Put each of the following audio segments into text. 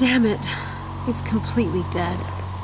Damn it. It's completely dead.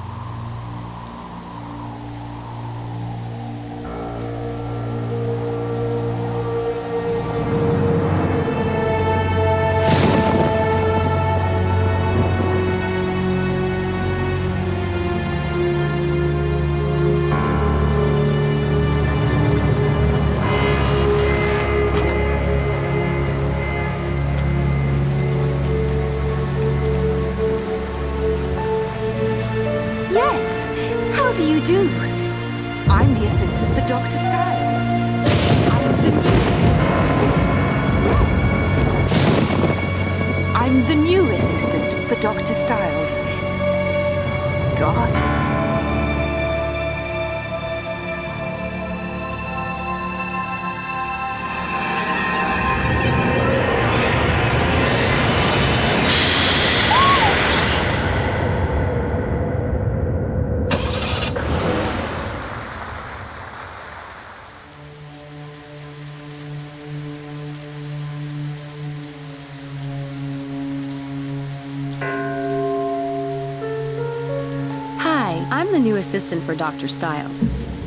Yes. How do you do? I'm the assistant for Dr. Styles. I'm the new assistant. Yes. I'm the new assistant for Dr. Styles. God. Hi, I'm the new assistant for Dr. Styles.